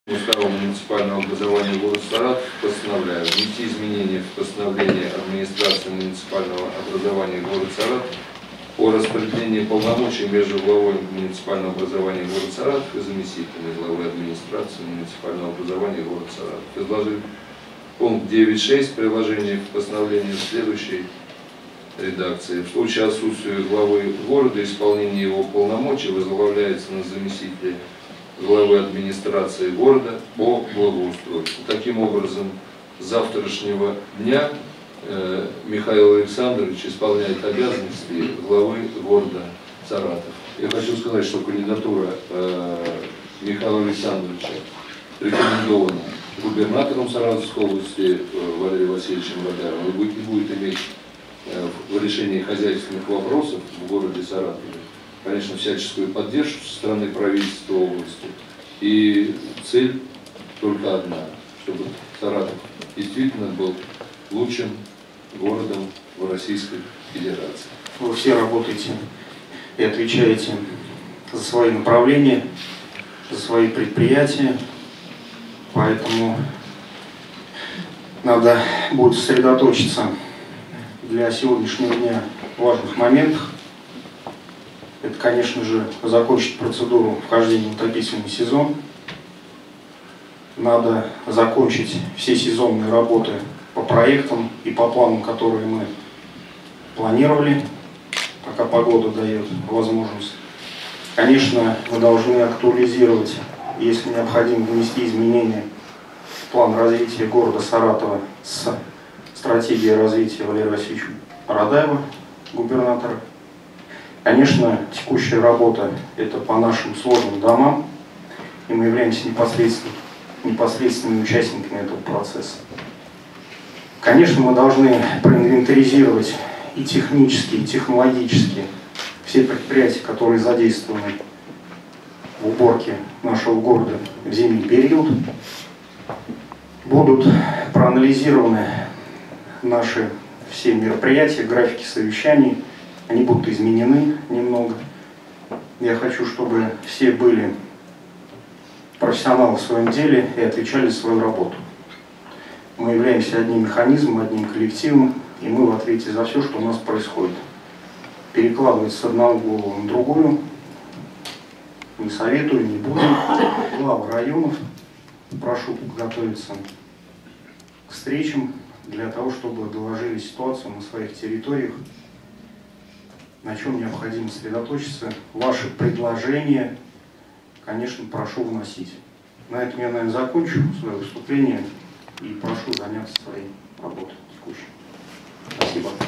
Устава муниципального образования города Саратов постановляю внести изменения в постановление администрации муниципального образования города Саратов о распределении полномочий между главой муниципального образования города Саратов и заместителями главы администрации муниципального образования города Саратов. Изложив пункт 9.6 приложения к постановлению следующей редакции. В случае отсутствия главы города исполнение его полномочий возглавляется на заместителя главы администрации города по благоустройству. Таким образом, с завтрашнего дня Михаил Александрович исполняет обязанности главы города Саратов. Я хочу сказать, что кандидатура Михаила Александровича рекомендована губернатором Саратовской области Валерием Васильевичем Радаевым и будет иметь в решении хозяйственных вопросов в городе Саратове, конечно, всяческую поддержку со стороны правительства области. И цель только одна, чтобы Саратов действительно был лучшим городом в Российской Федерации. Вы все работаете и отвечаете за свои направления, за свои предприятия, поэтому надо будет сосредоточиться для сегодняшнего дня в важных моментах. Это, конечно же, закончить процедуру вхождения в отопительный сезон. Надо закончить все сезонные работы по проектам и по планам, которые мы планировали, пока погода дает возможность. Конечно, мы должны актуализировать, если необходимо, внести изменения в план развития города Саратова с стратегией развития Валерия Васильевича Радаева, губернатора. Конечно, текущая работа – это по нашим сложным домам, и мы являемся непосредственными участниками этого процесса. Конечно, мы должны проинвентаризировать и технически, и технологически все предприятия, которые задействованы в уборке нашего города в зимний период. Будут проанализированы наши все мероприятия, графики совещаний. Они будут изменены немного. Я хочу, чтобы все были профессионалы в своем деле и отвечали за свою работу. Мы являемся одним механизмом, одним коллективом, и мы в ответе за все, что у нас происходит. Перекладывать с одного голову на другую не советую, не буду. Главы районов прошу подготовиться к встречам для того, чтобы доложили ситуацию на своих территориях, на чем необходимо сосредоточиться. Ваши предложения, конечно, прошу вносить. На этом я, наверное, закончу свое выступление и прошу заняться своей работой текущей. Спасибо.